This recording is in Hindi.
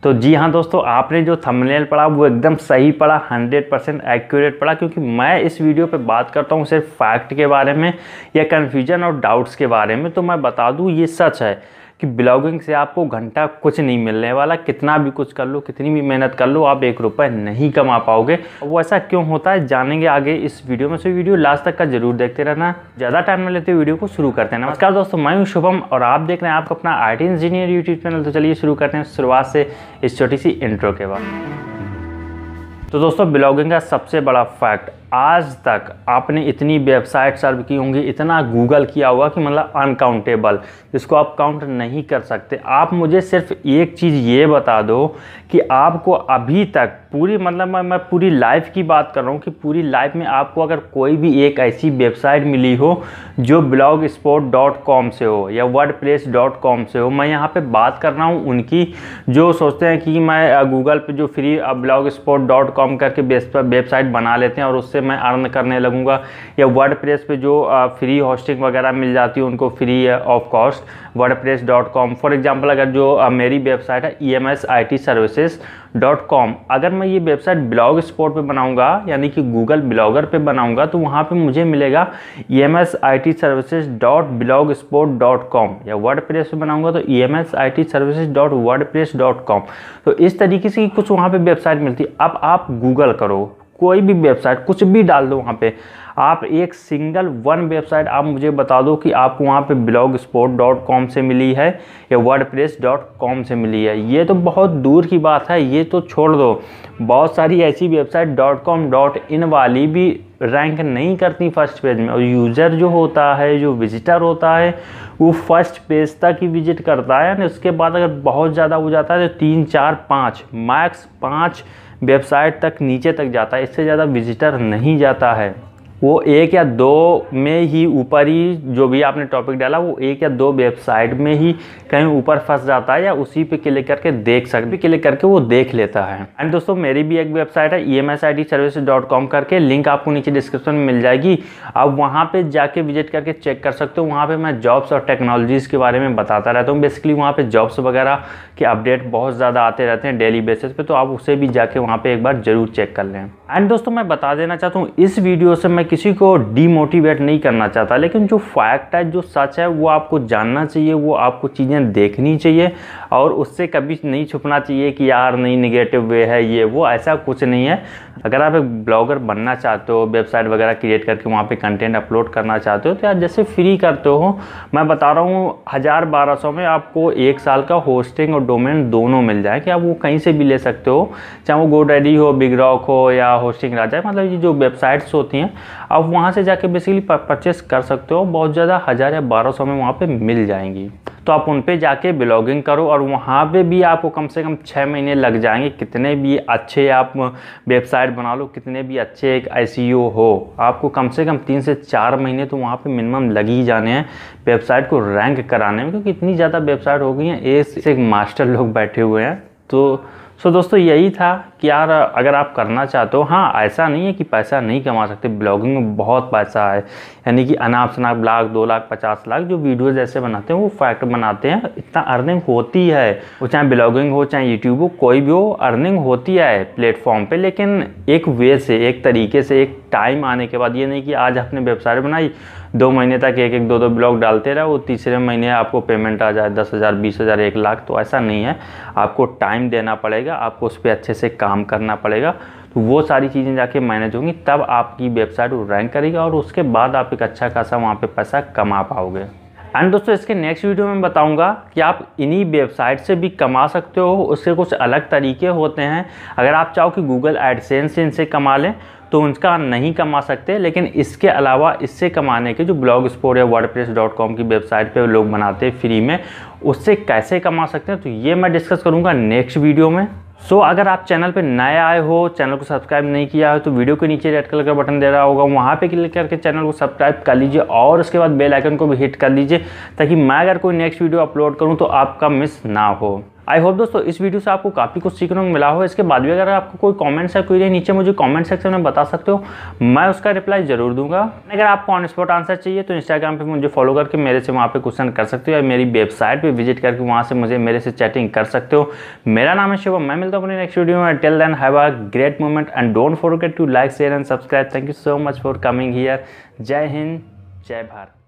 तो जी हाँ दोस्तों, आपने जो थंबनेल पढ़ा वो एकदम सही पढ़ा, 100% एक्यूरेट पढ़ा, क्योंकि मैं इस वीडियो पे बात करता हूँ सिर्फ फैक्ट के बारे में या कन्फ्यूजन और डाउट्स के बारे में। तो मैं बता दूँ ये सच है कि ब्लॉगिंग से आपको घंटा कुछ नहीं मिलने वाला। कितना भी कुछ कर लो, कितनी भी मेहनत कर लो, आप 1 रुपये नहीं कमा पाओगे। वो ऐसा क्यों होता है जानेंगे आगे इस वीडियो में, से वीडियो लास्ट तक का जरूर देखते रहना। ज़्यादा टाइम न लेते वीडियो को शुरू करते हैं। नमस्कार दोस्तों, मैं हूं शुभम और आप देख रहे हैं आपका अपना आईटी इंजीनियर यूट्यूब चैनल। तो चलिए शुरू करते हैं शुरुआत से इस छोटी सी इंट्रो के बाद। तो दोस्तों, ब्लॉगिंग का सबसे बड़ा फैक्ट, आज तक आपने इतनी वेबसाइट सर्व की होंगी, इतना गूगल किया होगा कि मतलब अनकाउंटेबल, जिसको आप काउंट नहीं कर सकते। आप मुझे सिर्फ एक चीज़ ये बता दो कि आपको अभी तक पूरी, मतलब मैं पूरी लाइफ की बात कर रहा हूँ कि पूरी लाइफ में आपको अगर कोई भी एक ऐसी वेबसाइट मिली हो जो blogspot.com से हो या wordpress.com से हो। मैं यहाँ पे बात कर रहा हूँ उनकी जो सोचते हैं कि मैं गूगल पे जो फ्री blogspot.com करके वेबसाइट बना लेते हैं और उससे मैं अर्न करने लगूंगा, या वर्डप्रेस पे जो फ्री होस्टिंग वगैरह मिल जाती है उनको free of cost wordpress.com। For example, अगर जो मेरी वेबसाइट है emsitservices.com, अगर मैं ये वेबसाइट ब्लॉग स्पॉट पे बनाऊंगा यानी कि गूगल ब्लॉगर पे बनाऊंगा तो वहाँ पे मुझे मिलेगा emsitservices.blogspot.com, या वर्डप्रेस पे बनाऊंगा तो emsitservices.wordpress.com। तो इस तरीके से कुछ वहाँ पे वेबसाइट मिलती है। अब आप गूगल करो, कोई भी वेबसाइट कुछ भी डाल दो वहाँ पे, आप एक सिंगल वन वेबसाइट आप मुझे बता दो कि आपको वहाँ पे blogspot.com से मिली है या wordpress.com से मिली है। ये तो बहुत दूर की बात है, ये तो छोड़ दो। बहुत सारी ऐसी वेबसाइट .com .in वाली भी रैंक नहीं करती फर्स्ट पेज में, और यूज़र जो होता है, जो विजिटर होता है, वो फर्स्ट पेज तक ही विजिट करता है। यानी उसके बाद अगर बहुत ज़्यादा हो जाता है तो 3 4 5 मैक्स 5 वेबसाइट तक नीचे तक जाता है, इससे ज़्यादा विजिटर नहीं जाता है। वो 1 या 2 में ही ऊपर ही, जो भी आपने टॉपिक डाला वो 1 या 2 वेबसाइट में ही कहीं ऊपर फंस जाता है, या उसी पे क्लिक करके देख सकते, क्लिक करके वो देख लेता है। एंड दोस्तों, मेरी भी एक वेबसाइट है emsitservices.com करके, लिंक आपको नीचे डिस्क्रिप्शन में मिल जाएगी। आप वहाँ पे जाके विजिट करके चेक कर सकते हो। वहाँ पे मैं जॉब्स और टेक्नोलॉजीज़ के बारे में बताता रहता हूँ। बेसिकली वहाँ पे जॉब्स वगैरह के अपडेट बहुत ज़्यादा आते रहते हैं डेली बेसिस पे, तो आप उसे भी जाके वहाँ पे एक बार जरूर चेक कर लें। एंड दोस्तों, मैं बता देना चाहता हूँ इस वीडियो से मैं किसी को डीमोटिवेट नहीं करना चाहता, लेकिन जो फैक्ट है, जो सच है, वो आपको जानना चाहिए, वो आपको चीज़ें देखनी चाहिए और उससे कभी नहीं छुपना चाहिए कि यार नहीं निगेटिव वे है ये वो, ऐसा कुछ नहीं है। अगर आप एक ब्लॉगर बनना चाहते हो, वेबसाइट वगैरह क्रिएट करके वहाँ पे कंटेंट अपलोड करना चाहते हो, तो यार जैसे फ्री करते हो, मैं बता रहा हूँ 1000-1200 में आपको 1 साल का होस्टिंग और डोमेन दोनों मिल जाए कि आप वो कहीं से भी ले सकते हो, चाहे वो GoDaddy हो, बिग रॉक हो या होस्टिंग राजा। मतलब ये जो वेबसाइट्स होती हैं आप वहाँ से जाके बेसिकली परचेस कर सकते हो। बहुत ज़्यादा 1000 या 1200 में वहाँ पे मिल जाएंगी, तो आप उन पे जाके ब्लॉगिंग करो और वहाँ पे भी आपको कम से कम 6 महीने लग जाएंगे। कितने भी अच्छे आप वेबसाइट बना लो, कितने भी अच्छे एक SEO हो, आपको कम से कम 3 से 4 महीने तो वहाँ पे मिनिमम लग ही जाने हैं वेबसाइट को रैंक कराने में, क्योंकि इतनी ज़्यादा वेबसाइट हो गई हैं, एक मास्टर लोग बैठे हुए हैं। तो दोस्तों, यही था कि यार अगर आप करना चाहते हो, हाँ ऐसा नहीं है कि पैसा नहीं कमा सकते, ब्लॉगिंग में बहुत पैसा है। यानी कि अनाप शनाप लाख 2 लाख 50 लाख जो वीडियोज़ ऐसे बनाते हैं, वो फैक्ट बनाते हैं, इतना अर्निंग होती है। वो चाहे ब्लॉगिंग हो, चाहे यूट्यूब हो, कोई भी हो, अर्निंग होती है प्लेटफॉर्म पे, लेकिन एक वे से, एक तरीके से, एक टाइम आने के बाद। ये नहीं कि आज आपने वेबसाइट बनाई, 2 महीने तक 1-1 2-2 ब्लॉग डालते रहो, वो तीसरे महीने आपको पेमेंट आ जाए 10,000 20,000 1 लाख, तो ऐसा नहीं है। आपको टाइम देना पड़ेगा, आपको उस पर अच्छे से काम करना पड़ेगा, तो वो सारी चीज़ें जाके मैनेज होंगी, तब आपकी वेबसाइट रैंक करेगी और उसके बाद आप एक अच्छा खासा वहाँ पे पैसा कमा पाओगे। एंड दोस्तों, इसके नेक्स्ट वीडियो में बताऊंगा कि आप इन्हीं वेबसाइट से भी कमा सकते हो। उसके कुछ अलग तरीके होते हैं। अगर आप चाहो कि गूगल एडसेंस से इनसे कमा लें तो उनका नहीं कमा सकते, लेकिन इसके अलावा इससे कमाने के जो blogspot या wordpress.com की वेबसाइट पे लोग बनाते हैं फ्री में, उससे कैसे कमा सकते हैं, तो ये मैं डिस्कस करूँगा नेक्स्ट वीडियो में। अगर आप चैनल पे नए आए हो, चैनल को सब्सक्राइब नहीं किया है, तो वीडियो के नीचे रेड कलर का बटन दे रहा होगा, वहाँ पे क्लिक करके चैनल को सब्सक्राइब कर लीजिए और उसके बाद बेल आइकन को भी हिट कर लीजिए, ताकि मैं अगर कोई नेक्स्ट वीडियो अपलोड करूँ तो आपका मिस ना हो। आई होप दोस्तों इस वीडियो से आपको काफ़ी कुछ सीखने को मिला हो। इसके बाद भी अगर आपको कोई कमेंट्स है कोई नीचे मुझे कमेंट सेक्शन में बता सकते हो, मैं उसका रिप्लाई जरूर दूंगा। अगर आपको ऑन स्पॉट आंसर चाहिए तो इंस्टाग्राम पे मुझे फॉलो करके मेरे से वहाँ पे क्वेश्चन कर सकते हो, या मेरी वेबसाइट पे विजिट करके वहाँ से मेरे से चैटिंग कर सकते हो। मेरा नाम है शिवम, मैं मिलता हूँ अपने नेक्स्ट वीडियो में। Till then have a great moment and don't forget to like share and subscribe. Thank you so much for coming here. जय हिंद, जय भारत।